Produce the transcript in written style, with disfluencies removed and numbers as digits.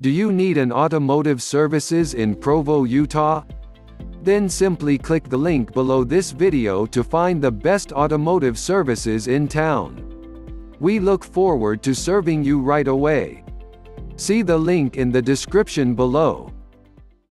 Do you need an automotive services in Provo, Utah? Then simply click the link below this video to find the best automotive services in town. We look forward to serving you right away. See the link in the description below.